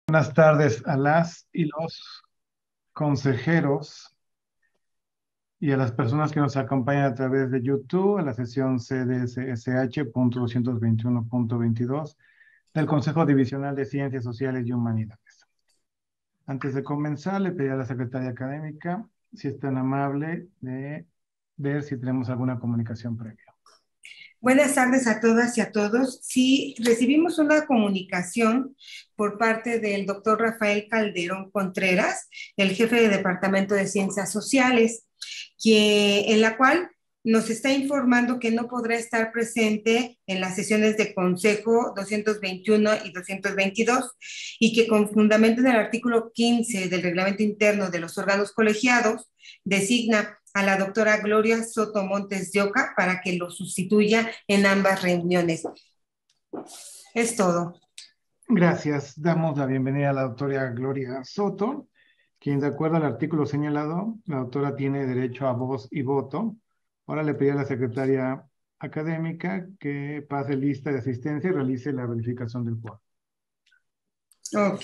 Buenas tardes a las y los consejeros y a las personas que nos acompañan a través de YouTube a la sesión CDSSH.221.22 del Consejo Divisional de Ciencias Sociales y Humanidades. Antes de comenzar, le pedí a la secretaria académica si es tan amable de ver si tenemos alguna comunicación previa. Buenas tardes a todas y a todos. Sí, recibimos una comunicación por parte del doctor Rafael Calderón Contreras, el jefe de Departamento de Ciencias Sociales, en la cual nos está informando que no podrá estar presente en las sesiones de Consejo 221 y 222 y que con fundamento en el artículo 15 del reglamento interno de los órganos colegiados designa a la doctora Gloria Soto Montes de Oca para que lo sustituya en ambas reuniones. Es todo. Gracias. Damos la bienvenida a la doctora Gloria Soto, quien de acuerdo al artículo señalado, la doctora tiene derecho a voz y voto. Ahora le pedí a la secretaria académica que pase lista de asistencia y realice la verificación del quórum. Ok.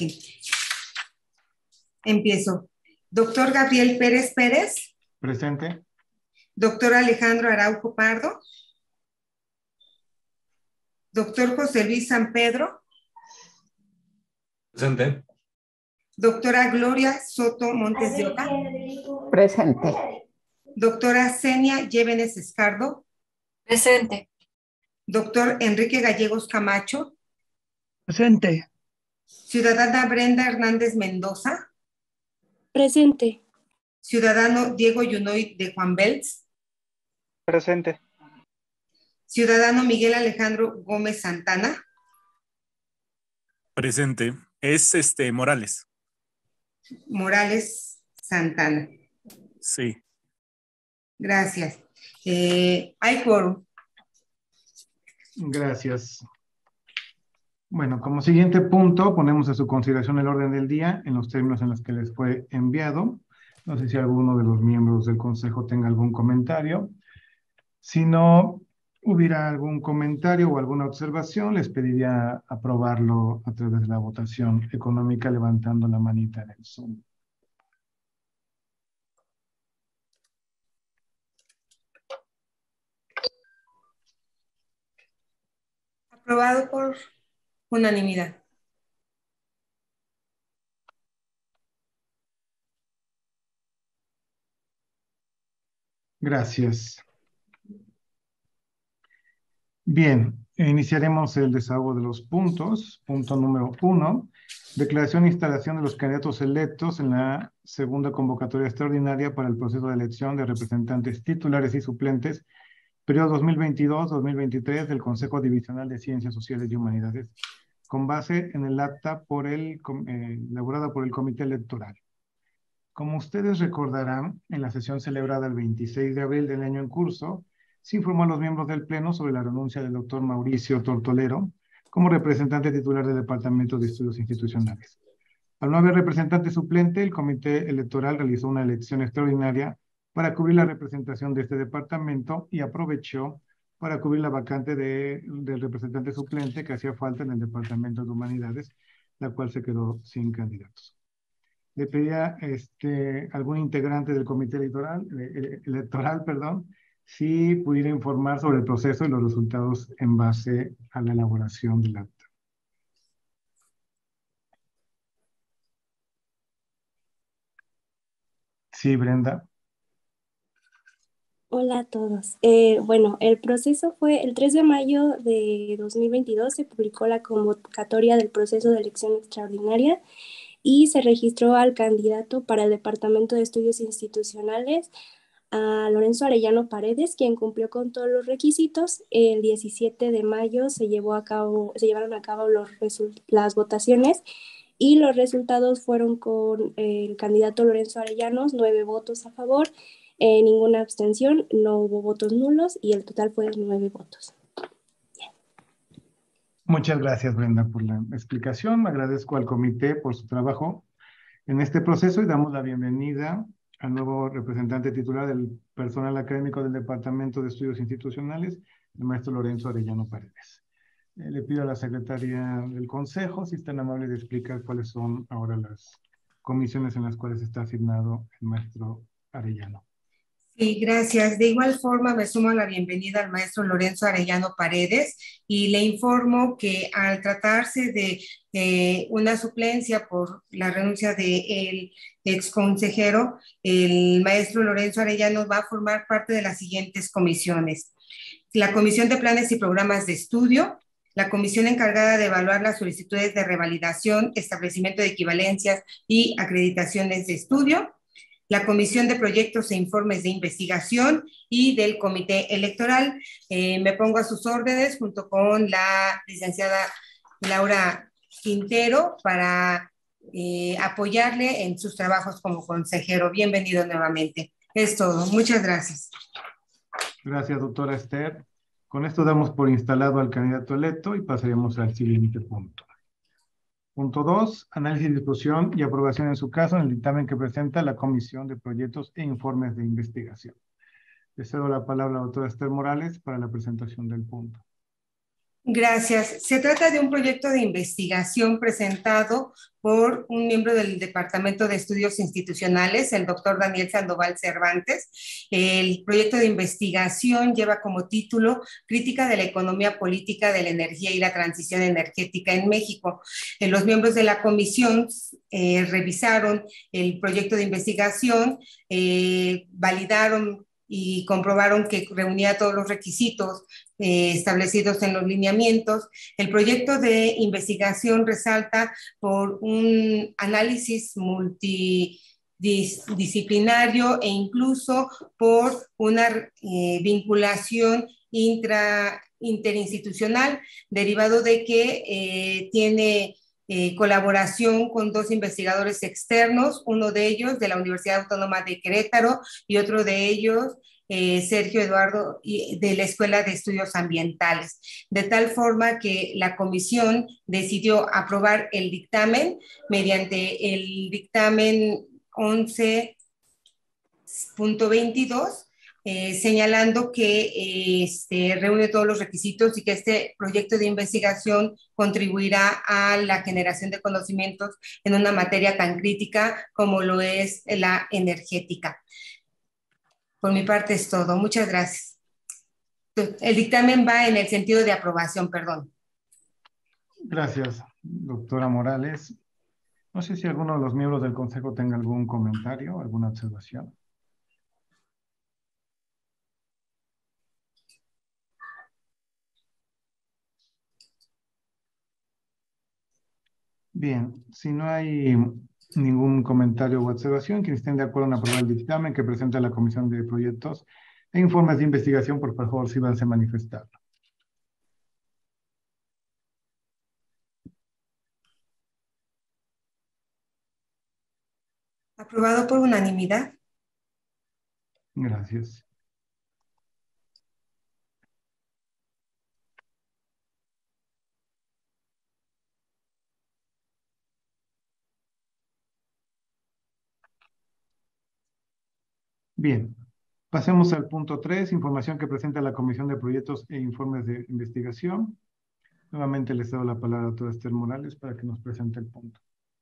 Empiezo. Doctor Gabriel Pérez Pérez. Presente. Doctor Alejandro Araujo Pardo. Doctor José Luis San Pedro. Presente. Doctora Gloria Soto Montes de Oca. Presente. Doctora Zenia Llévenes Escardo. Presente. Doctor Enrique Gallegos Camacho. Presente. Ciudadana Brenda Hernández Mendoza. Presente. Ciudadano Diego Yunoy de Juan Belz. Presente. Ciudadano Miguel Alejandro Gómez Santana. Presente. Es Morales. Morales Santana. Sí. Gracias. Hay quórum. Gracias. Bueno, como siguiente punto, ponemos a su consideración el orden del día en los términos en los que les fue enviado. No sé si alguno de los miembros del Consejo tenga algún comentario. Si no hubiera algún comentario o alguna observación, les pediría aprobarlo a través de la votación económica levantando la manita en el Zoom. Aprobado por unanimidad. Gracias. Bien, iniciaremos el desahogo de los puntos. Punto número 1. Declaración e instalación de los candidatos electos en la segunda convocatoria extraordinaria para el proceso de elección de representantes titulares y suplentes, periodo 2022-2023 del Consejo Divisional de Ciencias Sociales y Humanidades, con base en el acta elaborada por el Comité Electoral. Como ustedes recordarán, en la sesión celebrada el 26 de abril del año en curso, se informó a los miembros del Pleno sobre la renuncia del doctor Mauricio Tortolero como representante titular del Departamento de Estudios Institucionales. Al no haber representante suplente, el Comité Electoral realizó una elección extraordinaria para cubrir la representación de este departamento y aprovechó para cubrir la vacante del representante suplente que hacía falta en el Departamento de Humanidades, la cual se quedó sin candidatos. Le pedía algún integrante del comité electoral, si pudiera informar sobre el proceso y los resultados en base a la elaboración del acta. Sí, Brenda. Hola a todos. Bueno, el proceso fue el 3 de mayo de 2022, se publicó la convocatoria del proceso de elección extraordinaria y se registró al candidato para el Departamento de Estudios Institucionales, a Lorenzo Arellano Paredes, quien cumplió con todos los requisitos. El 17 de mayo se llevaron a cabo las votaciones y los resultados fueron con el candidato Lorenzo Arellanos, 9 votos a favor, ninguna abstención, no hubo votos nulos y el total fue 9 votos. Muchas gracias, Brenda, por la explicación. Agradezco al comité por su trabajo en este proceso y damos la bienvenida al nuevo representante titular del personal académico del Departamento de Estudios Institucionales, el maestro Lorenzo Arellano Paredes. Le pido a la secretaria del Consejo si es tan amable de explicar cuáles son ahora las comisiones en las cuales está asignado el maestro Arellano. Sí, gracias. De igual forma, me sumo a la bienvenida al maestro Lorenzo Arellano Paredes y le informo que al tratarse de una suplencia por la renuncia del exconsejero, el maestro Lorenzo Arellano va a formar parte de las siguientes comisiones: la Comisión de Planes y Programas de Estudio, la comisión encargada de evaluar las solicitudes de revalidación, establecimiento de equivalencias y acreditaciones de estudio, la Comisión de Proyectos e Informes de Investigación y del Comité Electoral. Me pongo a sus órdenes junto con la licenciada Laura Quintero para apoyarle en sus trabajos como consejero. Bienvenido nuevamente. Es todo. Muchas gracias. Gracias, doctora Esther. Con esto damos por instalado al candidato electo y pasaremos al siguiente punto. Punto 2, análisis, discusión y aprobación en su caso en el dictamen que presenta la Comisión de Proyectos e Informes de Investigación. Le cedo la palabra a la doctora Esther Morales para la presentación del punto. Gracias. Se trata de un proyecto de investigación presentado por un miembro del Departamento de Estudios Institucionales, el doctor Daniel Sandoval Cervantes. El proyecto de investigación lleva como título Crítica de la economía política de la energía y la transición energética en México. Los miembros de la comisión revisaron el proyecto de investigación, validaron y comprobaron que reunía todos los requisitos establecidos en los lineamientos. El proyecto de investigación resalta por un análisis multidisciplinario e incluso por una vinculación interinstitucional, derivado de que tiene colaboración con dos investigadores externos, uno de ellos de la Universidad Autónoma de Querétaro y otro de ellos, Sergio Eduardo, de la Escuela de Estudios Ambientales, de tal forma que la comisión decidió aprobar el dictamen mediante el dictamen 11.22, señalando que reúne todos los requisitos y que este proyecto de investigación contribuirá a la generación de conocimientos en una materia tan crítica como lo es la energética. Por mi parte es todo. Muchas gracias. El dictamen va en el sentido de aprobación, perdón. Gracias, doctora Morales. No sé si alguno de los miembros del Consejo tenga algún comentario, alguna observación. Bien, si no hay ningún comentario o observación, quienes estén de acuerdo en aprobar el dictamen que presenta la Comisión de Proyectos e Informes de Investigación, por favor, síganse a manifestar. Aprobado por unanimidad. Gracias. Bien, pasemos al punto 3, información que presenta la Comisión de Proyectos e Informes de Investigación. Nuevamente les doy la palabra a la doctora Esther Morales para que nos presente el punto.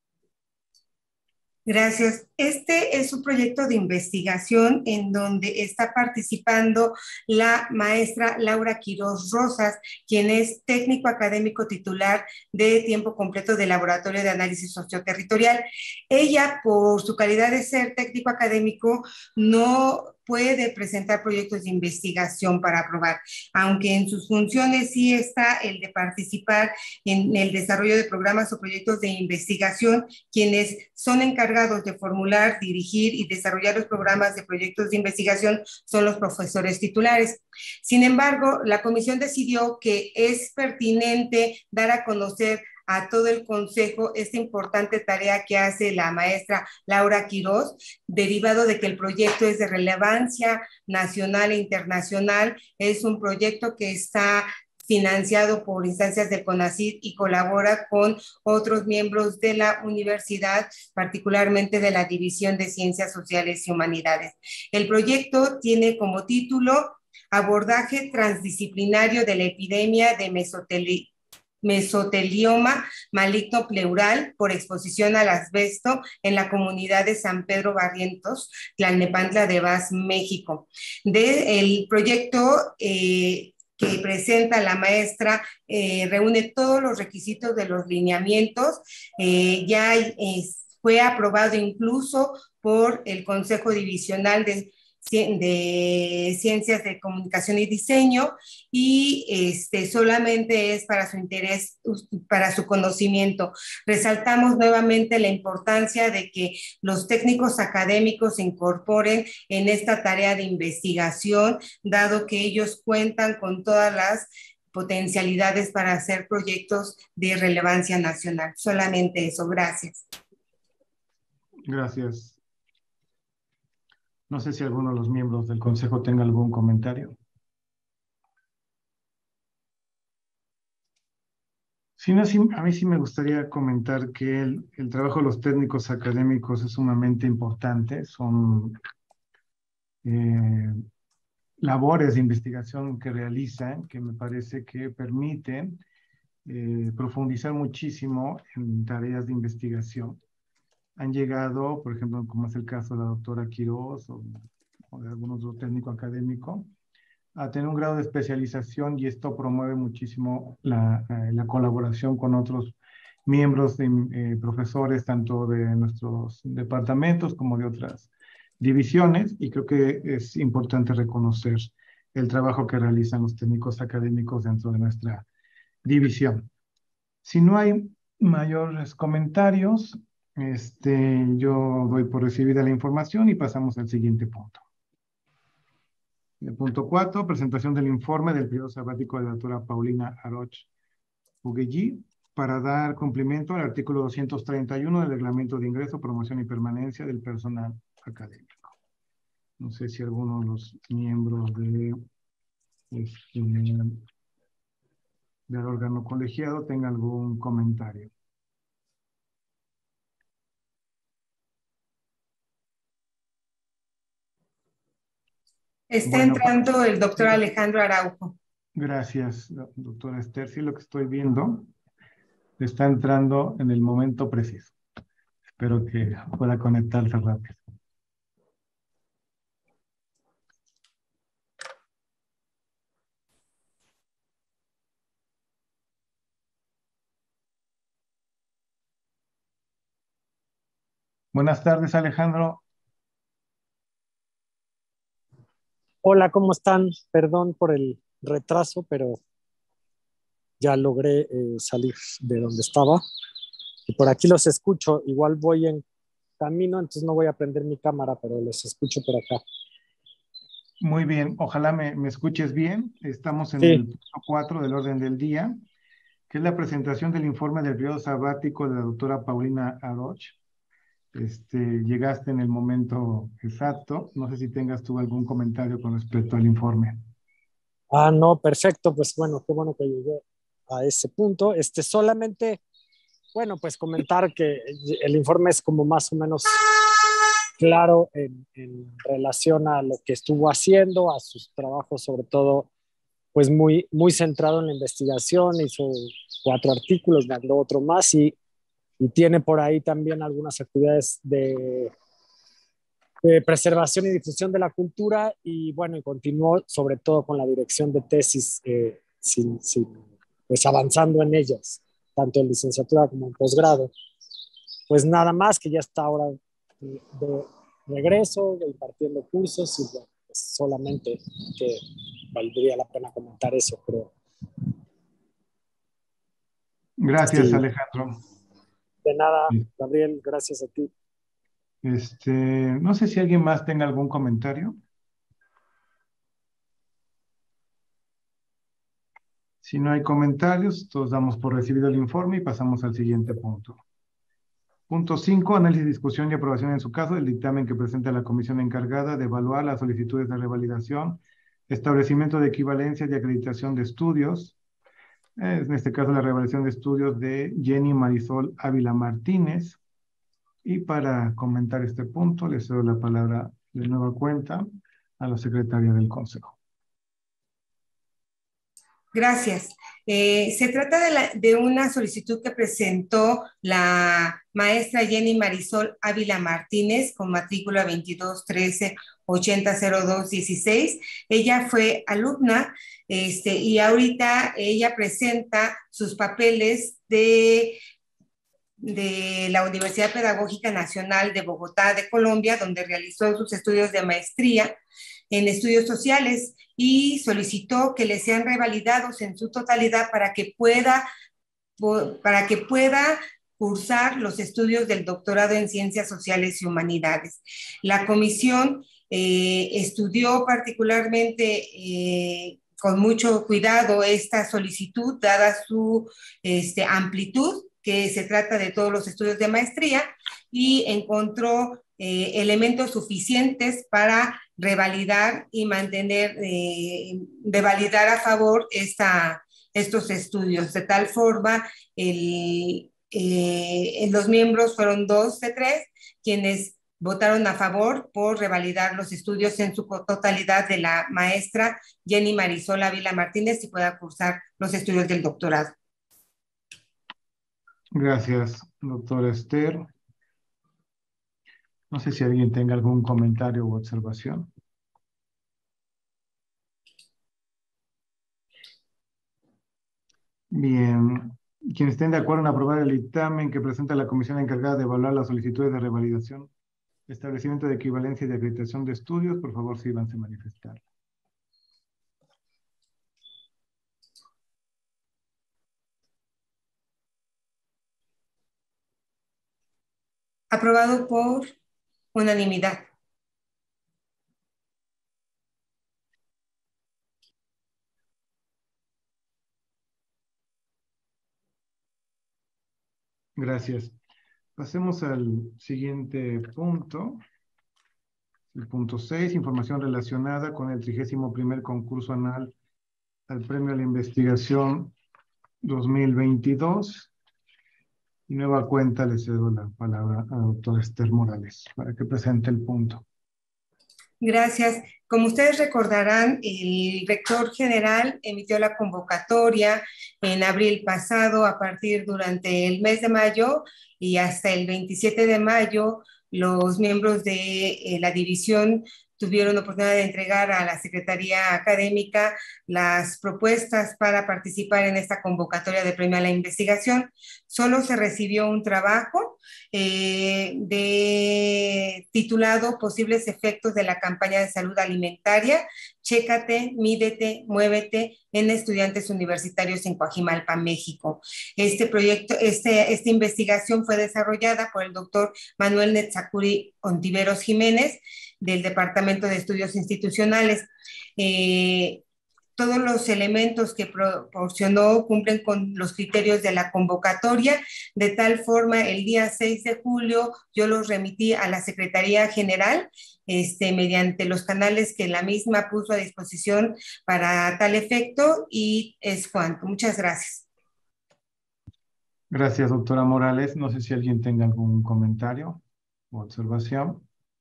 Gracias. Este es un proyecto de investigación en donde está participando la maestra Laura Quiroz Rosas, quien es técnico académico titular de tiempo completo del Laboratorio de Análisis Socioterritorial. Ella, por su calidad de ser técnico académico, no puede presentar proyectos de investigación para aprobar, aunque en sus funciones sí está el de participar en el desarrollo de programas o proyectos de investigación, quienes son encargados de formular, dirigir y desarrollar los programas de proyectos de investigación son los profesores titulares. Sin embargo, la comisión decidió que es pertinente dar a conocer a todo el consejo esta importante tarea que hace la maestra Laura Quiroz, derivado de que el proyecto es de relevancia nacional e internacional. Es un proyecto que está financiado por instancias del CONACYT y colabora con otros miembros de la universidad, particularmente de la División de Ciencias Sociales y Humanidades. El proyecto tiene como título Abordaje transdisciplinario de la epidemia de mesotelioma maligno pleural por exposición al asbesto en la comunidad de San Pedro Barrientos, Tlalnepantla de Vaz, México. El proyecto que presenta la maestra reúne todos los requisitos de los lineamientos, fue aprobado incluso por el Consejo Divisional de Ciencias de Comunicación y Diseño, y solamente es para su interés, para su conocimiento. Resaltamos nuevamente la importancia de que los técnicos académicos se incorporen en esta tarea de investigación, dado que ellos cuentan con todas las potencialidades para hacer proyectos de relevancia nacional. Solamente eso. Gracias. Gracias. No sé si alguno de los miembros del Consejo tenga algún comentario. Si no, a mí sí me gustaría comentar que el trabajo de los técnicos académicos es sumamente importante. Son labores de investigación que realizan, que me parece que permiten profundizar muchísimo en tareas de investigación. Han llegado, por ejemplo, como es el caso de la doctora Quiroz o de algún otro técnico académico, a tener un grado de especialización, y esto promueve muchísimo la colaboración con otros miembros, profesores, tanto de nuestros departamentos como de otras divisiones, y creo que es importante reconocer el trabajo que realizan los técnicos académicos dentro de nuestra división. Si no hay mayores comentarios, yo doy por recibida la información y pasamos al siguiente punto. El punto 4, presentación del informe del periodo sabático de la doctora Paulina Aroch Uguellí para dar cumplimiento al artículo 231 del Reglamento de Ingreso, Promoción y Permanencia del Personal Académico. No sé si alguno de los miembros del órgano colegiado tenga algún comentario. Está entrando el doctor Alejandro Araujo. Gracias, doctora Esther. Sí, lo que estoy viendo está entrando en el momento preciso. Espero que pueda conectarse rápido. Buenas tardes, Alejandro. Hola, ¿cómo están? Perdón por el retraso, pero ya logré salir de donde estaba. Y por aquí los escucho. Igual voy en camino, entonces no voy a prender mi cámara, pero los escucho por acá. Muy bien, ojalá me escuches bien. Estamos en el punto 4 del orden del día, que es la presentación del informe del periodo sabático de la doctora Paulina Aroch. Llegaste en el momento exacto. No sé si tengas tú algún comentario con respecto al informe. No, perfecto. Pues bueno, qué bueno que llegué a ese punto. Solamente, bueno, pues comentar que el informe es como más o menos claro en relación a lo que estuvo haciendo, a sus trabajos, sobre todo, pues muy, muy centrado en la investigación. Hizo 4 artículos, mandó otro más y tiene por ahí también algunas actividades de preservación y difusión de la cultura, y bueno, y continuó sobre todo con la dirección de tesis, pues avanzando en ellas, tanto en licenciatura como en posgrado. Pues nada más, que ya está ahora de regreso, impartiendo cursos, y bueno, pues solamente que valdría la pena comentar eso, creo. Gracias, sí. Alejandro. De nada, Gabriel, gracias a ti. No sé si alguien más tenga algún comentario. Si no hay comentarios, todos damos por recibido el informe y pasamos al siguiente punto. Punto 5, análisis, discusión y aprobación en su caso del dictamen que presenta la comisión encargada de evaluar las solicitudes de revalidación, establecimiento de equivalencia y acreditación de estudios. En este caso, la revalidación de estudios de Jenny Marisol Ávila Martínez. Y para comentar este punto, le cedo la palabra de nueva cuenta a la secretaria del Consejo. Gracias. Se trata de una solicitud que presentó la maestra Jenny Marisol Ávila Martínez con matrícula 2213-800216. Ella fue alumna y ahorita ella presenta sus papeles de la Universidad Pedagógica Nacional de Bogotá, de Colombia, donde realizó sus estudios de maestría en estudios sociales y solicitó que le sean revalidados en su totalidad para que pueda cursar los estudios del doctorado en Ciencias Sociales y Humanidades. La comisión estudió particularmente con mucho cuidado esta solicitud, dada su amplitud, que se trata de todos los estudios de maestría, y encontró elementos suficientes para revalidar y mantener, de validar a favor estos estudios. De tal forma, los miembros fueron 2 de 3 quienes votaron a favor por revalidar los estudios en su totalidad de la maestra Jenny Marisol Ávila Martínez y pueda cursar los estudios del doctorado. Gracias, doctora Esther. No sé si alguien tenga algún comentario u observación. Bien, quienes estén de acuerdo en aprobar el dictamen que presenta la comisión encargada de evaluar las solicitudes de revalidación, establecimiento de equivalencia y de acreditación de estudios, por favor, síganse a manifestar. Aprobado por unanimidad. Gracias. Pasemos al siguiente punto. El punto 6, información relacionada con el 31º concurso anual al Premio a la Investigación 2022. Y nueva cuenta le cedo la palabra a la doctora Esther Morales para que presente el punto. Gracias. Como ustedes recordarán, el rector general emitió la convocatoria en abril pasado. A partir durante el mes de mayo y hasta el 27 de mayo, los miembros de la división tuvieron oportunidad de entregar a la Secretaría Académica las propuestas para participar en esta convocatoria de premio a la investigación. Solo se recibió un trabajo titulado Posibles efectos de la campaña de salud alimentaria, Chécate, mídete, muévete en estudiantes universitarios en Coajimalpa, México. Este proyecto, esta investigación fue desarrollada por el doctor Manuel Netzakuri Ontiveros Jiménez, del Departamento de Estudios Institucionales. Todos los elementos que proporcionó cumplen con los criterios de la convocatoria. De tal forma, el día 6 de julio yo los remití a la Secretaría General mediante los canales que la misma puso a disposición para tal efecto, y es cuanto. Muchas gracias. Gracias, doctora Morales. No sé si alguien tenga algún comentario o observación.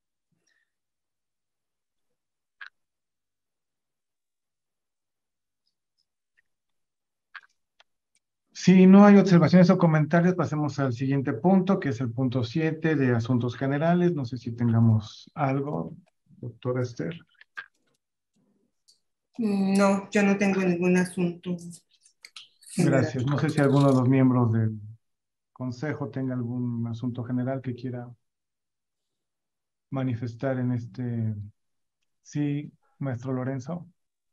Si no hay observaciones o comentarios, pasemos al siguiente punto, que es el punto 7 de asuntos generales. No sé si tengamos algo, doctora Esther. No, yo no tengo ningún asunto. Gracias. No sé si alguno de los miembros del consejo tenga algún asunto general que quiera manifestar en este. Sí, maestro Lorenzo.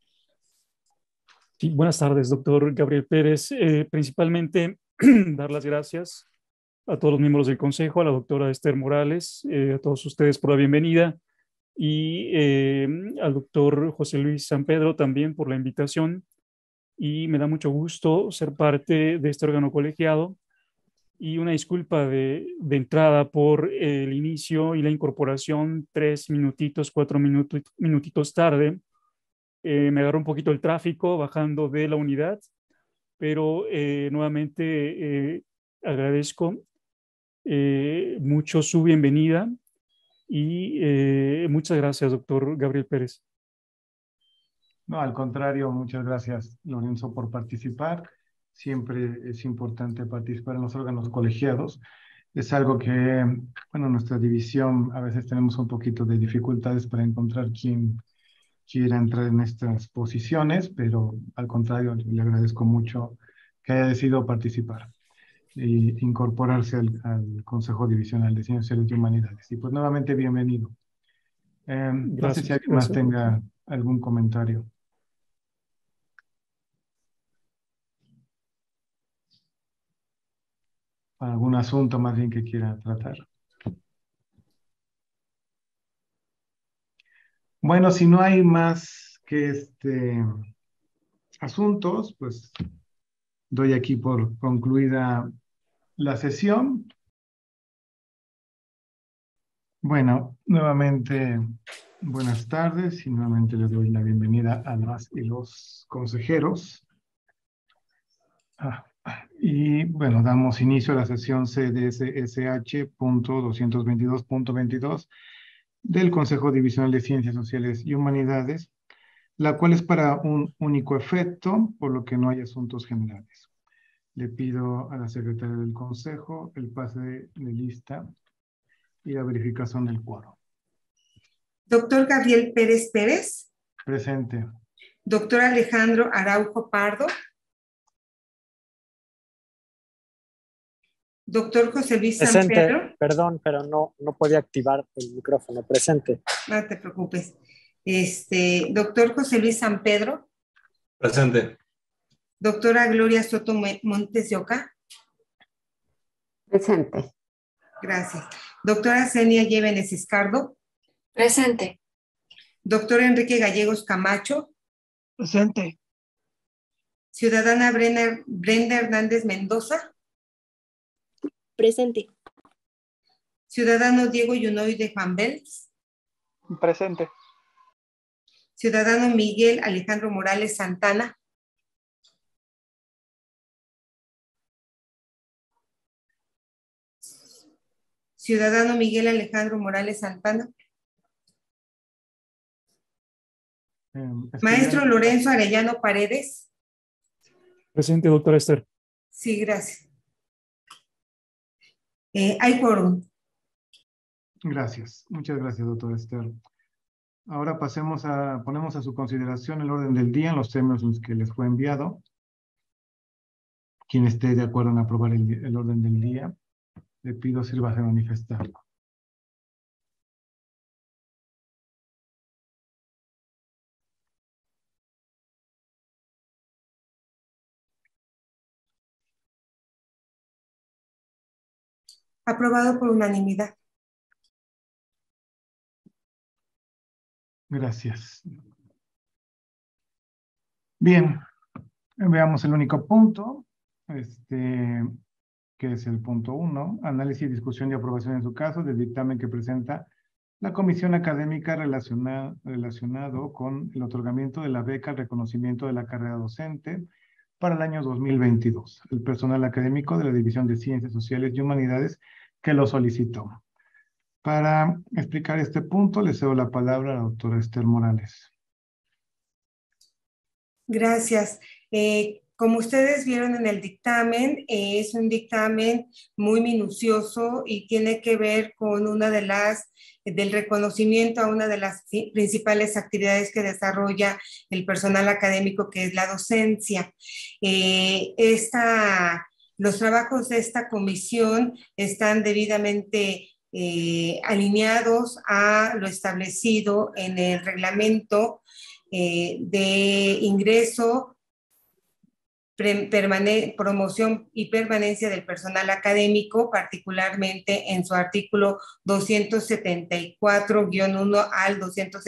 Sí, buenas tardes, doctor Gabriel Pérez. Principalmente dar las gracias a todos los miembros del consejo, a la doctora Esther Morales, a todos ustedes por la bienvenida, y al doctor José Luis San Pedro también por la invitación. Y me da mucho gusto ser parte de este órgano colegiado, y una disculpa de entrada por el inicio y la incorporación 3 minutitos, 4 minutitos tarde. Me agarró un poquito el tráfico bajando de la unidad, pero nuevamente agradezco mucho su bienvenida y muchas gracias, doctor Gabriel Pérez. No, al contrario, muchas gracias, Lorenzo, por participar. Siempre es importante participar en los órganos colegiados. Es algo que, bueno, nuestra división a veces tenemos un poquito de dificultades para encontrar quien quiera entrar en estas posiciones, pero al contrario, le agradezco mucho que haya decidido participar e incorporarse al Consejo Divisional de Ciencias Sociales y Humanidades. Y pues nuevamente bienvenido. No sé si alguien más tenga algún comentario. Algún asunto más bien que quiera tratar. Bueno, si no hay más que asuntos, pues doy aquí por concluida la sesión. Bueno, nuevamente buenas tardes y nuevamente les doy la bienvenida a las y los consejeros. Y bueno, damos inicio a la sesión CDSSH.222.22 del Consejo Divisional de Ciencias Sociales y Humanidades, la cual es para un único efecto, por lo que no hay asuntos generales. Le pido a la secretaria del Consejo el pase de lista y la verificación del quórum. Doctor Gabriel Pérez Pérez. Presente. Doctor Alejandro Araujo Pardo. Doctor José Luis San Pedro. Perdón, pero no podía activar el micrófono. Presente. No te preocupes. Doctor José Luis San Pedro. Presente. Doctora Gloria Soto Montes de Oca. Presente. Gracias. Doctora Zenia Llévenes Escardo. Presente. Doctor Enrique Gallegos Camacho. Presente. Ciudadana Brenda Hernández Mendoza. Presente. Ciudadano Diego Yunoy de Juan Bels. Presente. Ciudadano Miguel Alejandro Morales Santana. Ciudadano Miguel Alejandro Morales Santana. Maestro Lorenzo Arellano Paredes. Presente, doctora Esther. Sí, gracias. Hay quórum. Gracias. Muchas gracias, doctora Esther. Ahora ponemos a su consideración el orden del día en los términos en los que les fue enviado. Quien esté de acuerdo en aprobar el orden del día, le pido sírvase a manifestarlo. Aprobado por unanimidad. Gracias. Bien, veamos el único punto, que es el punto 1, análisis, discusión y aprobación en su caso del dictamen que presenta la Comisión Académica relacionado con el otorgamiento de la beca al reconocimiento de la carrera docente para el año 2022. El personal académico de la División de Ciencias Sociales y Humanidades que lo solicitó. Para explicar este punto, le cedo la palabra a la doctora Esther Morales. Gracias. Como ustedes vieron en el dictamen, es un dictamen muy minucioso y tiene que ver con del reconocimiento a una de las principales actividades que desarrolla el personal académico, que es la docencia. Los trabajos de esta comisión están debidamente alineados a lo establecido en el reglamento de ingreso, promoción y permanencia del personal académico, particularmente en su artículo 274-1 al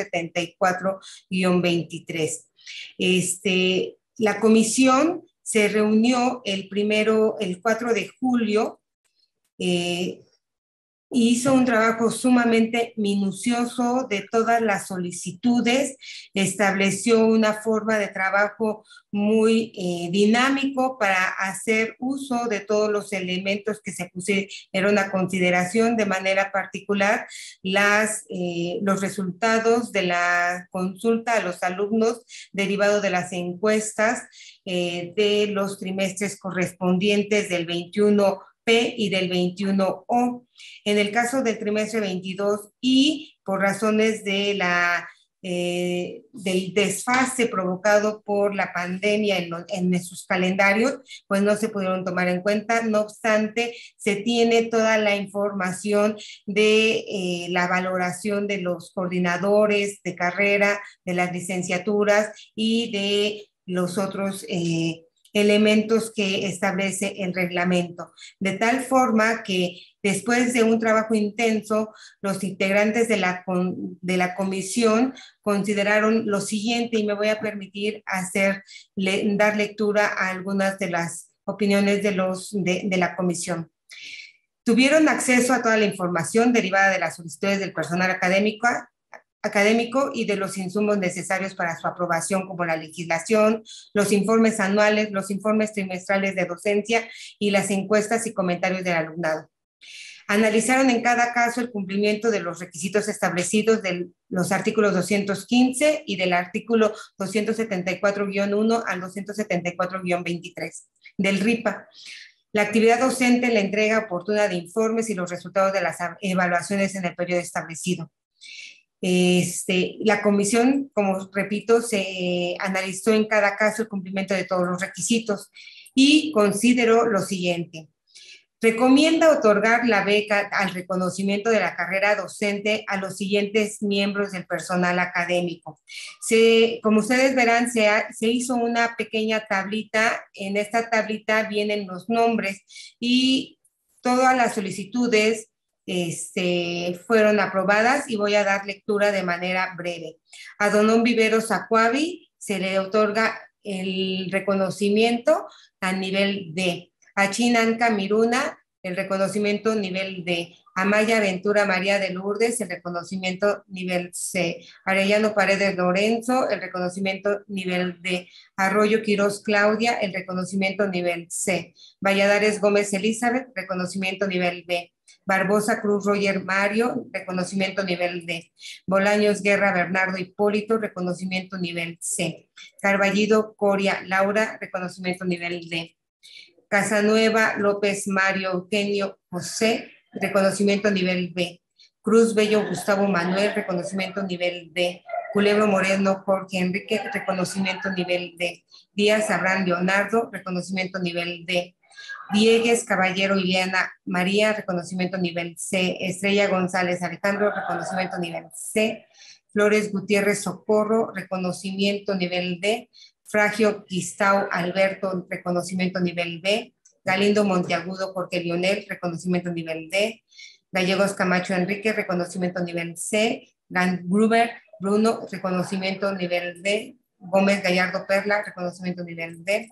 274-23. La comisión se reunió el 4 de julio hizo un trabajo sumamente minucioso de todas las solicitudes, estableció una forma de trabajo muy dinámico para hacer uso de todos los elementos que se pusieron a consideración, de manera particular los resultados de la consulta a los alumnos derivado de las encuestas de los trimestres correspondientes del 21P y del 21O. En el caso del trimestre 22 y por razones de del desfase provocado por la pandemia en sus calendarios, pues no se pudieron tomar en cuenta. No obstante, se tiene toda la información de la valoración de los coordinadores de carrera, de las licenciaturas y de los otros elementos que establece el reglamento. De tal forma que después de un trabajo intenso, los integrantes de la comisión consideraron lo siguiente, y me voy a permitir dar lectura a algunas de las opiniones de la comisión. Tuvieron acceso a toda la información derivada de las solicitudes del personal académico y de los insumos necesarios para su aprobación, como la legislación, los informes anuales, los informes trimestrales de docencia y las encuestas y comentarios del alumnado. Analizaron en cada caso el cumplimiento de los requisitos establecidos de los artículos 215 y del artículo 274-1 al 274-23 del RIPA. La actividad docente, la entrega oportuna de informes y los resultados de las evaluaciones en el periodo establecido. La comisión, como repito, se analizó en cada caso el cumplimiento de todos los requisitos y consideró lo siguiente. Recomienda otorgar la beca al reconocimiento de la carrera docente a los siguientes miembros del personal académico. Como ustedes verán, se hizo una pequeña tablita. En esta tablita vienen los nombres y todas las solicitudes fueron aprobadas, y voy a dar lectura de manera breve. A Donón Viveros Acuavi se le otorga el reconocimiento a nivel D. A Chinanca Miruna, el reconocimiento nivel D. A Maya Ventura María de Lourdes, el reconocimiento nivel C. Arellano Paredes Lorenzo, el reconocimiento nivel D. Arroyo Quirós Claudia, el reconocimiento nivel C. Valladares Gómez Elizabeth, reconocimiento nivel B. Barbosa Cruz Roger Mario, reconocimiento nivel D. Bolaños Guerra Bernardo Hipólito, reconocimiento nivel C. Carballido Coria Laura, reconocimiento nivel D. Casanueva López Mario Eugenio José, reconocimiento nivel B. Cruz Bello Gustavo Manuel, reconocimiento nivel D. Culebro Moreno Jorge Enrique, reconocimiento nivel D. Díaz Abraham Leonardo, reconocimiento nivel D. Diegues Caballero Ileana María, reconocimiento nivel C. Estrella González Alejandro, reconocimiento nivel C. Flores Gutiérrez Socorro, reconocimiento nivel D. Fragio Quistao Alberto, reconocimiento nivel B. Galindo Monteagudo Jorge Lionel, reconocimiento nivel D. Gallegos Camacho Enrique, reconocimiento nivel C. Gruber Bruno, reconocimiento nivel D. Gómez Gallardo Perla, reconocimiento nivel D.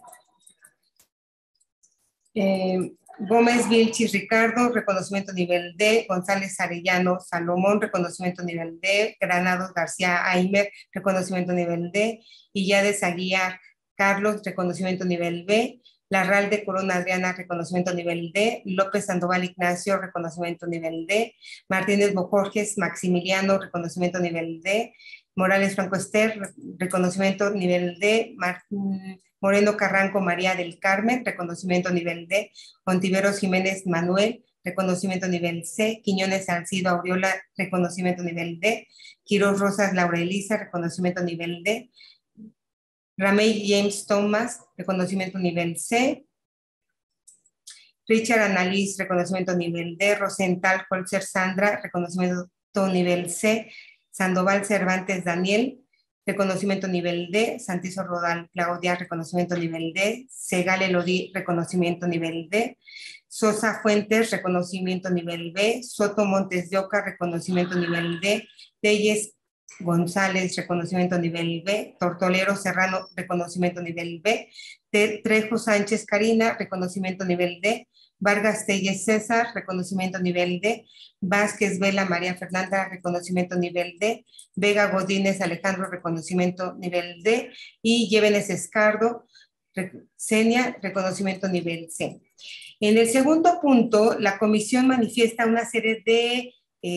Gómez Vilchis Ricardo, reconocimiento nivel D. González Arellano Salomón, reconocimiento nivel D. Granados García Aimer, reconocimiento nivel D. Illades Aguiar Carlos, reconocimiento nivel B. Larralde Corona Adriana, reconocimiento nivel D. López Sandoval Ignacio, reconocimiento nivel D. Martínez Bojorges Maximiliano, reconocimiento nivel D. Morales Franco Ester, reconocimiento nivel D. Moreno Carranco María del Carmen, reconocimiento nivel D. Ontiveros Jiménez Manuel, reconocimiento nivel C. Quiñones Salcido Aureola, reconocimiento nivel D. Quirós Rosas Laura Elisa, reconocimiento nivel D. Ramey James Thomas, reconocimiento nivel C. Richard Annalise, reconocimiento nivel D. Rosenthal Holzer Sandra, reconocimiento nivel C. Sandoval Cervantes Daniel, reconocimiento nivel D. Santizo Rodal Claudia, reconocimiento nivel D. Segal Elodie, reconocimiento nivel D. Sosa Fuentes, reconocimiento nivel B. Soto Montes de Oca, reconocimiento nivel D. Leyes González, reconocimiento nivel B. Tortolero Serrano, reconocimiento nivel B. Trejo Sánchez Karina, reconocimiento nivel D. Vargas Telles César, reconocimiento nivel D. Vázquez Vela María Fernanda, reconocimiento nivel D. Vega Godínez Alejandro, reconocimiento nivel D. Y Llévenes Escardo, Senia, reconocimiento nivel C. En el segundo punto, la comisión manifiesta una serie de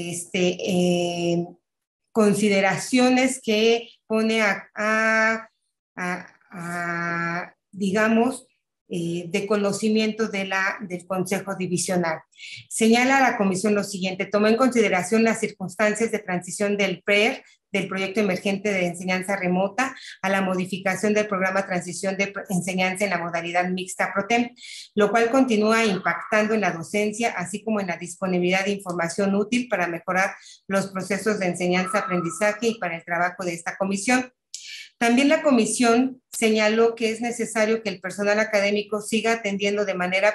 consideraciones que pone digamos, de conocimiento del Consejo Divisional. Señala a la comisión lo siguiente: tomó en consideración las circunstancias de transición del PREER, del proyecto emergente de enseñanza remota, a la modificación del programa transición de enseñanza en la modalidad mixta PROTEM, lo cual continúa impactando en la docencia, así como en la disponibilidad de información útil para mejorar los procesos de enseñanza-aprendizaje y para el trabajo de esta comisión. También la comisión señaló que es necesario que el personal académico siga atendiendo de manera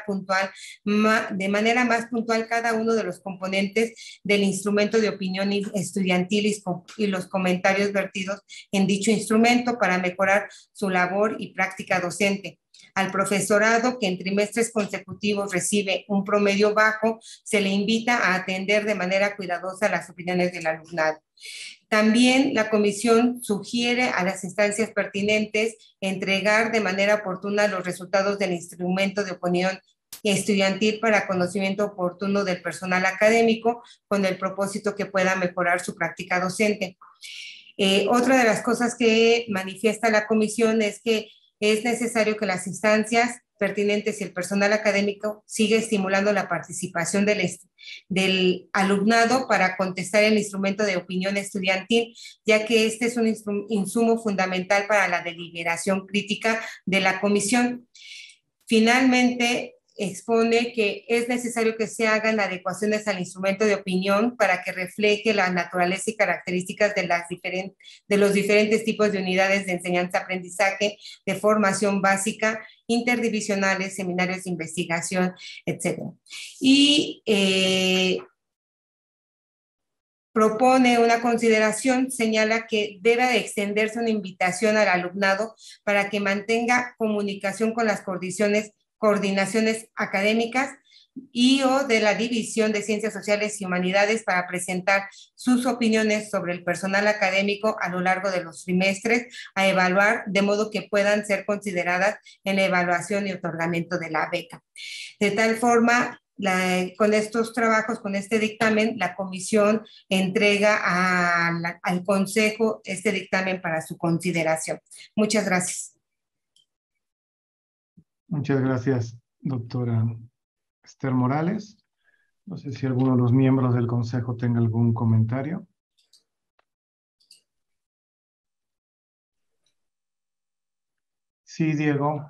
más puntual cada uno de los componentes del instrumento de opinión estudiantil y los comentarios vertidos en dicho instrumento para mejorar su labor y práctica docente. Al profesorado que en trimestres consecutivos recibe un promedio bajo, se le invita a atender de manera cuidadosa las opiniones del alumnado. También la comisión sugiere a las instancias pertinentes entregar de manera oportuna los resultados del instrumento de opinión estudiantil para conocimiento oportuno del personal académico, con el propósito que pueda mejorar su práctica docente. Otra de las cosas que manifiesta la comisión es que es necesario que las instancias pertinentes y el personal académico siga estimulando la participación del alumnado para contestar el instrumento de opinión estudiantil, ya que este es un insumo fundamental para la deliberación crítica de la comisión. Finalmente, expone que es necesario que se hagan adecuaciones al instrumento de opinión para que refleje la naturaleza y características de los diferentes tipos de unidades de enseñanza-aprendizaje, de formación básica, interdivisionales, seminarios de investigación, etc. Y propone una consideración, señala que debe de extenderse una invitación al alumnado para que mantenga comunicación con las coordinaciones académicas y o de la División de Ciencias Sociales y Humanidades para presentar sus opiniones sobre el personal académico a lo largo de los trimestres a evaluar, de modo que puedan ser consideradas en la evaluación y otorgamiento de la beca. De tal forma, con estos trabajos, con este dictamen, la comisión entrega al Consejo este dictamen para su consideración. Muchas gracias. Muchas gracias, doctora Esther Morales. No sé si alguno de los miembros del Consejo tenga algún comentario. Sí, Diego.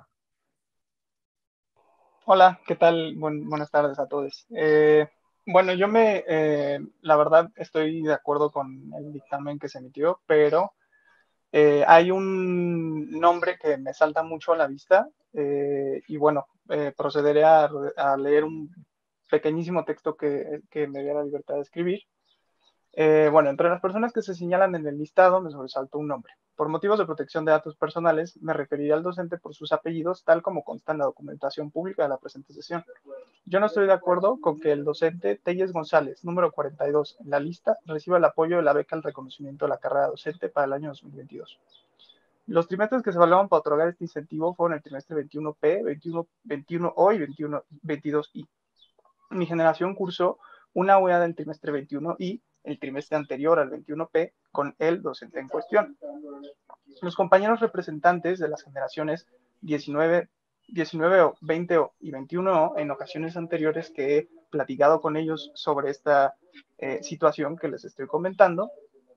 Hola, ¿qué tal? Buenas tardes a todos. Bueno, la verdad estoy de acuerdo con el dictamen que se emitió, pero hay un nombre que me salta mucho a la vista y bueno, procederé a leer un pequeñísimo texto que me dio la libertad de escribir. Bueno, entre las personas que se señalan en el listado me sobresaltó un nombre. Por motivos de protección de datos personales, me referiré al docente por sus apellidos, tal como consta en la documentación pública de la presente sesión. Yo no estoy de acuerdo con que el docente Telles González, número 42 en la lista, reciba el apoyo de la beca al reconocimiento de la carrera docente para el año 2022. Los trimestres que se evaluaban para otorgar este incentivo fueron el trimestre 21P, 21O y 22I. Mi generación cursó una UEA del trimestre 21I, el trimestre anterior al 21P, con el docente en cuestión. Los compañeros representantes de las generaciones 19, 20O y 21O, en ocasiones anteriores que he platicado con ellos sobre esta situación que les estoy comentando,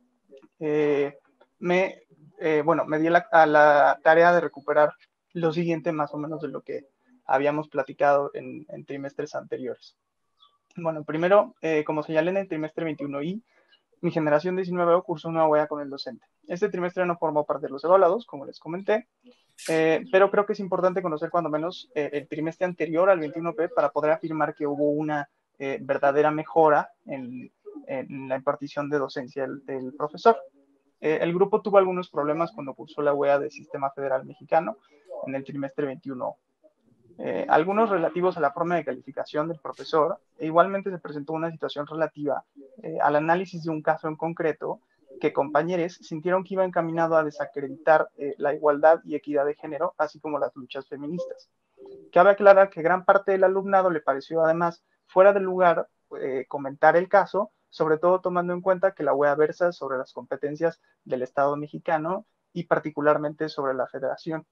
me di a la tarea de recuperar lo siguiente más o menos de lo que habíamos platicado en trimestres anteriores. Bueno, primero, como señalé en el trimestre 21I, mi generación 19 cursó una UEA con el docente. Este trimestre no formó parte de los evaluados, como les comenté, pero creo que es importante conocer cuando menos el trimestre anterior al 21P para poder afirmar que hubo una verdadera mejora en la impartición de docencia del profesor. El grupo tuvo algunos problemas cuando cursó la UEA del Sistema Federal Mexicano en el trimestre 21. algunos relativos a la forma de calificación del profesor, e igualmente se presentó una situación relativa al análisis de un caso en concreto que compañeros sintieron que iba encaminado a desacreditar la igualdad y equidad de género, así como las luchas feministas. Cabe aclarar que gran parte del alumnado le pareció además fuera de lugar comentar el caso, sobre todo tomando en cuenta que la UEA versa sobre las competencias del Estado mexicano y particularmente sobre la Federación.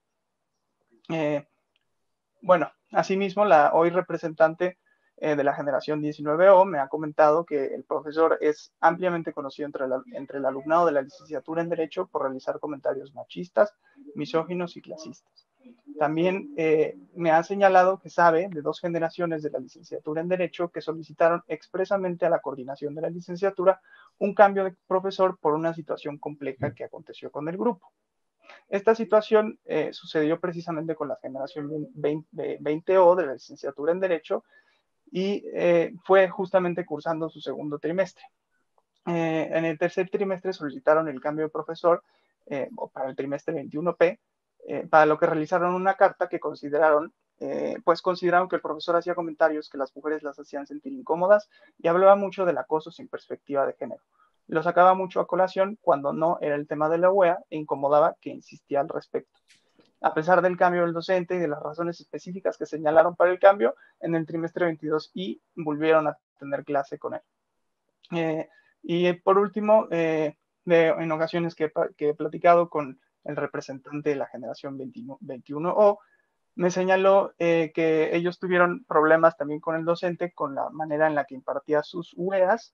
Bueno, asimismo, la hoy representante de la generación 19O me ha comentado que el profesor es ampliamente conocido entre el alumnado de la licenciatura en Derecho por realizar comentarios machistas, misóginos y clasistas. También me ha señalado que sabe de 2 generaciones de la licenciatura en Derecho que solicitaron expresamente a la coordinación de la licenciatura un cambio de profesor por una situación compleja que aconteció con el grupo. Esta situación sucedió precisamente con la generación 20O de la licenciatura en Derecho y fue justamente cursando su segundo trimestre. En el tercer trimestre solicitaron el cambio de profesor para el trimestre 21P, para lo que realizaron una carta que consideraron que el profesor hacía comentarios que las mujeres las hacían sentir incómodas y hablaba mucho del acoso sin perspectiva de género. Lo sacaba mucho a colación cuando no era el tema de la UEA e incomodaba que insistía al respecto. A pesar del cambio del docente y de las razones específicas que señalaron para el cambio, en el trimestre 22I volvieron a tener clase con él. Y por último, en ocasiones que he platicado con el representante de la generación 21O, me señaló que ellos tuvieron problemas también con el docente, con la manera en la que impartía sus UEAs,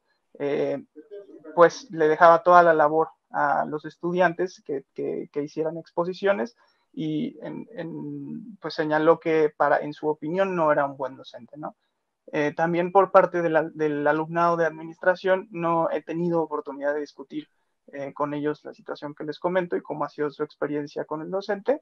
pues le dejaba toda la labor a los estudiantes que hicieran exposiciones y pues señaló que en su opinión no era un buen docente, ¿no? También por parte del alumnado de administración no he tenido oportunidad de discutir con ellos la situación que les comento y cómo ha sido su experiencia con el docente,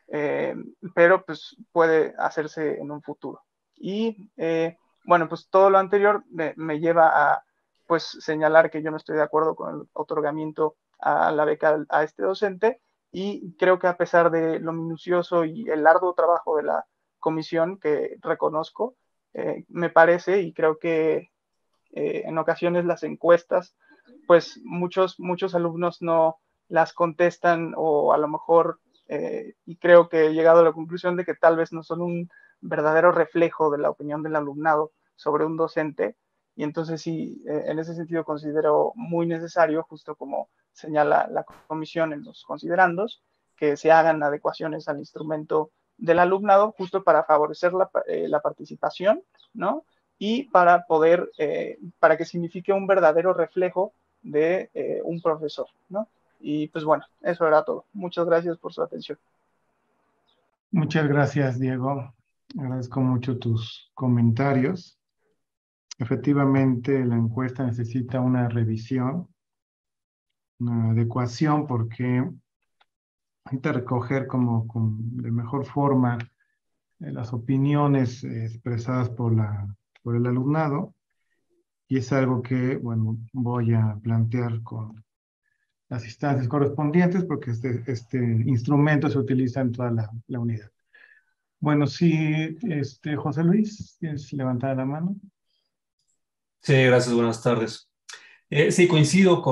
pero pues puede hacerse en un futuro. Y bueno, pues todo lo anterior me lleva a pues señalar que yo no estoy de acuerdo con el otorgamiento a la beca a este docente y creo que a pesar de lo minucioso y el arduo trabajo de la comisión que reconozco, me parece y creo que en ocasiones las encuestas, pues muchos alumnos no las contestan o a lo mejor, y creo que he llegado a la conclusión de que tal vez no son un verdadero reflejo de la opinión del alumnado sobre un docente, y entonces sí, en ese sentido considero muy necesario, justo como señala la comisión en los considerandos, que se hagan adecuaciones al instrumento del alumnado justo para favorecer la participación, ¿no? Y para poder, para que signifique un verdadero reflejo de un profesor, ¿no? Y pues bueno, eso era todo. Muchas gracias por su atención. Muchas gracias, Diego. Agradezco mucho tus comentarios. Efectivamente, la encuesta necesita una revisión, una adecuación, porque necesita recoger de mejor forma las opiniones expresadas por el alumnado, y es algo que, bueno, voy a plantear con las instancias correspondientes, porque este instrumento se utiliza en toda la unidad. Bueno, sí, José Luis, ¿quieres levantar la mano? Sí, gracias, buenas tardes. Sí, coincido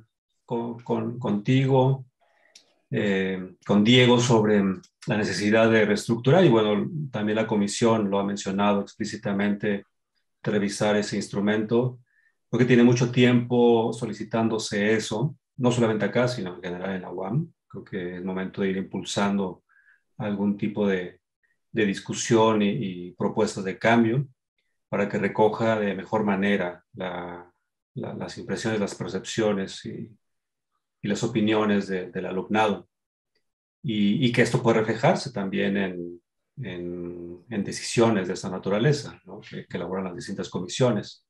contigo, con Diego sobre la necesidad de reestructurar y bueno, también la comisión lo ha mencionado explícitamente, de revisar ese instrumento, porque tiene mucho tiempo solicitándose eso, no solamente acá, sino en general en la UAM. Creo que es momento de ir impulsando algún tipo de discusión y propuestas de cambio para que recoja de mejor manera las impresiones, las percepciones y las opiniones del alumnado. Y que esto puede reflejarse también en decisiones de esta naturaleza, ¿no? que elaboran las distintas comisiones.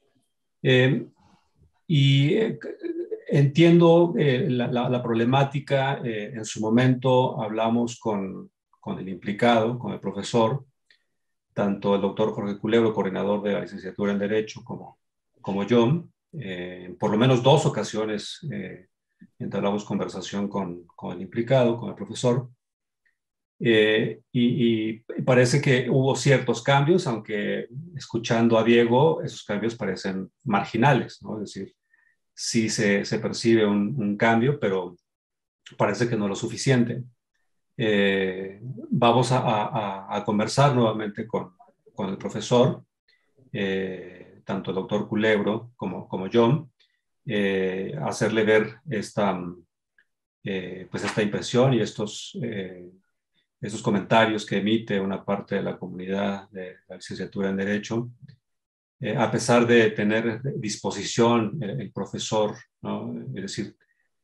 Entiendo la problemática. En su momento hablamos con el implicado, con el profesor, tanto el doctor Jorge Culebro, coordinador de la licenciatura en Derecho, como yo. Por lo menos 2 ocasiones entablamos conversación con el implicado, con el profesor, Y parece que hubo ciertos cambios, aunque escuchando a Diego, esos cambios parecen marginales, ¿no? Es decir, sí se percibe un cambio, pero parece que no lo suficiente. Vamos a conversar nuevamente con el profesor, tanto el doctor Culebro como John, hacerle ver pues esta impresión y estos comentarios que emite una parte de la comunidad de la licenciatura en Derecho, a pesar de tener disposición el profesor, ¿no? Es decir,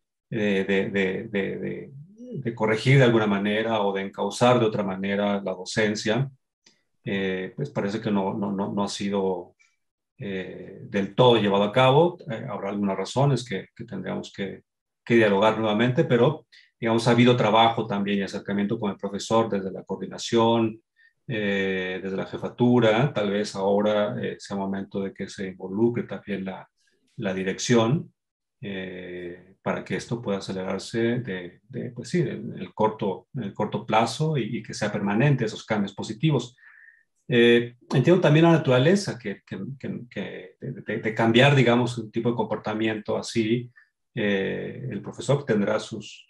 de corregir de alguna manera o de encauzar de otra manera la docencia, pues parece que no ha sido del todo llevado a cabo. Habrá algunas razones que tendríamos que dialogar nuevamente, pero digamos, ha habido trabajo también y acercamiento con el profesor desde la coordinación, desde la jefatura. Tal vez ahora sea momento de que se involucre también la dirección, para que esto pueda acelerarse pues sí, en el corto plazo y que sea permanente esos cambios positivos. Entiendo también la naturaleza de cambiar, digamos, un tipo de comportamiento así. El profesor tendrá sus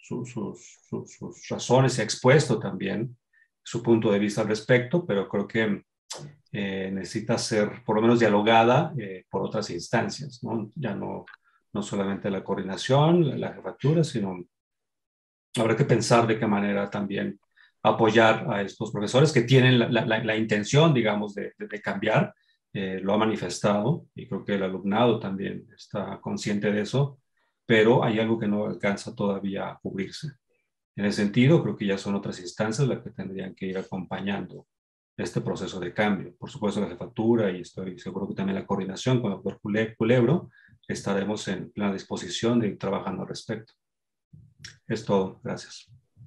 razones y ha expuesto también su punto de vista al respecto, pero creo que necesita ser por lo menos dialogada por otras instancias, ¿no? Ya no solamente la coordinación, la jefatura, sino habrá que pensar de qué manera también apoyar a estos profesores que tienen la intención, digamos, de cambiar. Lo ha manifestado y creo que el alumnado también está consciente de eso, pero hay algo que no alcanza todavía a cubrirse. En ese sentido, creo que ya son otras instancias las que tendrían que ir acompañando este proceso de cambio. Por supuesto, la jefatura y estoy seguro que también la coordinación con el doctor Culebro estaremos en plena disposición de ir trabajando al respecto. Es todo. Gracias.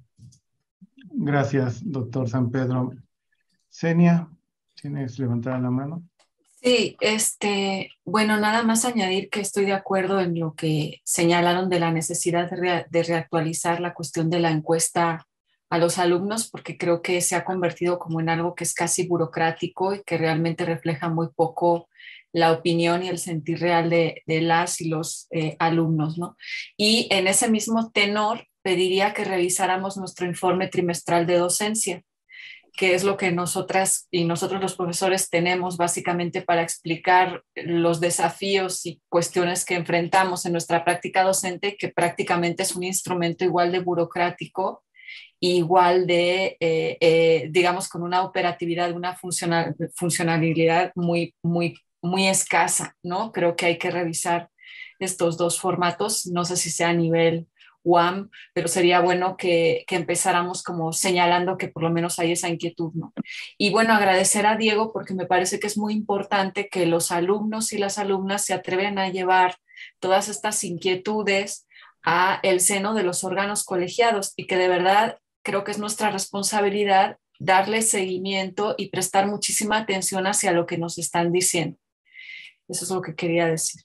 Gracias, doctor San Pedro. Senia, ¿tienes levantada la mano? Sí, bueno, nada más añadir que estoy de acuerdo en lo que señalaron de la necesidad de reactualizar la cuestión de la encuesta a los alumnos, porque creo que se ha convertido como en algo que es casi burocrático y que realmente refleja muy poco la opinión y el sentir real de las y los alumnos, ¿no? Y en ese mismo tenor, pediría que revisáramos nuestro informe trimestral de docencia, que es lo que nosotras y nosotros los profesores tenemos básicamente para explicar los desafíos y cuestiones que enfrentamos en nuestra práctica docente, que prácticamente es un instrumento igual de burocrático, igual de, digamos, con una operatividad, una funcionalidad muy escasa, ¿no? Creo que hay que revisar estos dos formatos, no sé si sea a nivel UAM, pero sería bueno que empezáramos como señalando que por lo menos hay esa inquietud, ¿no? Y bueno, agradecer a Diego porque me parece que es muy importante que los alumnos y las alumnas se atreven a llevar todas estas inquietudes a el seno de los órganos colegiados y que de verdad creo que es nuestra responsabilidad darle seguimiento y prestar muchísima atención hacia lo que nos están diciendo. Eso es lo que quería decir.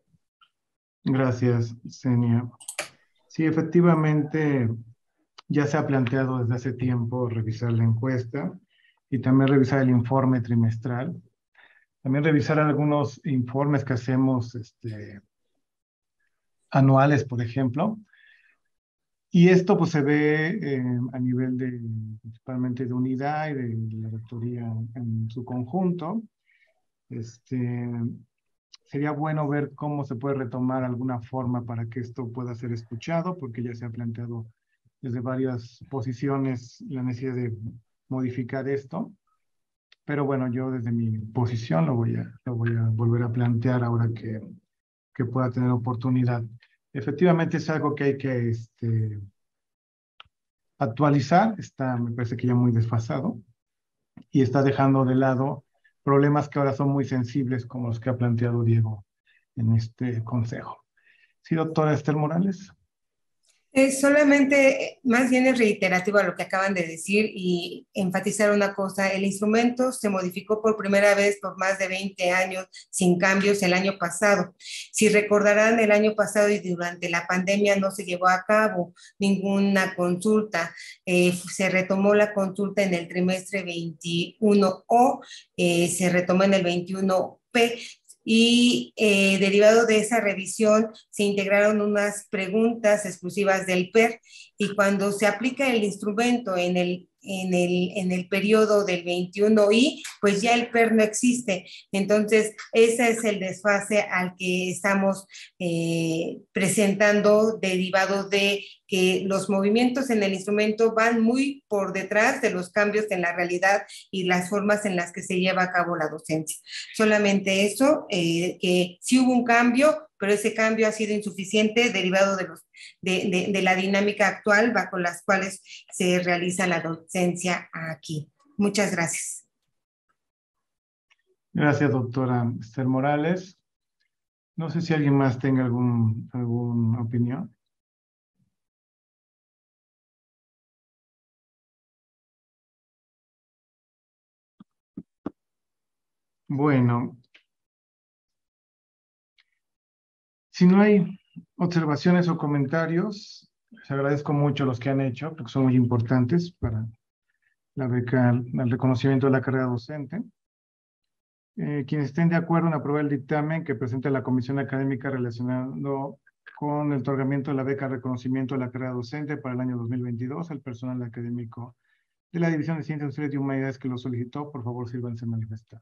Gracias, Senia. Sí, efectivamente, ya se ha planteado desde hace tiempo revisar la encuesta y también revisar el informe trimestral. También revisar algunos informes que hacemos anuales, por ejemplo. Y esto pues se ve a nivel principalmente de unidad y de la rectoría en su conjunto. Sería bueno ver cómo se puede retomar alguna forma para que esto pueda ser escuchado, porque ya se ha planteado desde varias posiciones la necesidad de modificar esto. Pero bueno, yo desde mi posición lo voy a volver a plantear ahora que pueda tener oportunidad. Efectivamente es algo que hay que actualizar, me parece que ya muy desfasado, y está dejando de lado problemas que ahora son muy sensibles como los que ha planteado Diego en este consejo. Sí, doctora Esther Morales. Solamente, más bien es reiterativo a lo que acaban de decir y enfatizar una cosa. El instrumento se modificó por primera vez por más de 20 años sin cambios el año pasado. Si recordarán, el año pasado y durante la pandemia no se llevó a cabo ninguna consulta. Se retomó la consulta en el trimestre 21 o se retomó en el 21P. Y derivado de esa revisión se integraron unas preguntas exclusivas del PER y cuando se aplica el instrumento en el periodo del 21I, pues ya el PER no existe. Entonces, ese es el desfase al que estamos presentando derivado de que los movimientos en el instrumento van muy por detrás de los cambios en la realidad y las formas en las que se lleva a cabo la docencia. Solamente eso, que sí hubo un cambio, pero ese cambio ha sido insuficiente derivado de la dinámica actual bajo las cuales se realiza la docencia aquí. Muchas gracias. Gracias, doctora Esther Morales. No sé si alguien más tenga alguna opinión. Bueno, si no hay observaciones o comentarios, les agradezco mucho los que han hecho, porque son muy importantes para la beca, el reconocimiento de la carrera docente. Quienes estén de acuerdo en aprobar el dictamen que presenta la Comisión Académica relacionado con el otorgamiento de la beca reconocimiento de la carrera docente para el año 2022 al personal académico de la División de Ciencias Sociales y Humanidades que lo solicitó, por favor, sírvanse a manifestar.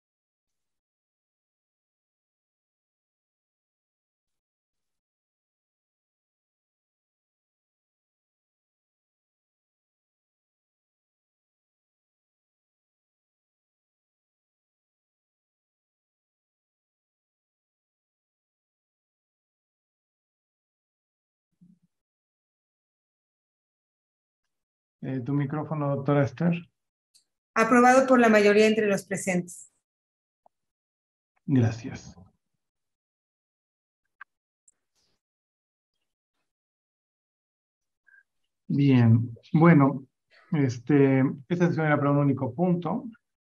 Tu micrófono, doctora Esther. Aprobado por la mayoría entre los presentes. Gracias. Bien, bueno, esta sesión era para un único punto.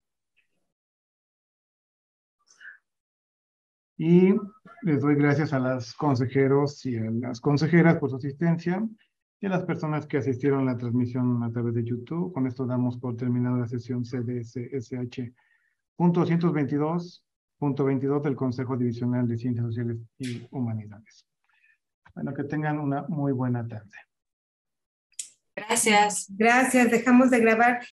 Y les doy gracias a los consejeros y a las consejeras por su asistencia y a las personas que asistieron a la transmisión a través de YouTube. Con esto damos por terminada la sesión CDSSH.222.22 del Consejo Divisional de Ciencias Sociales y Humanidades. Bueno, que tengan una muy buena tarde. Gracias. Gracias, dejamos de grabar.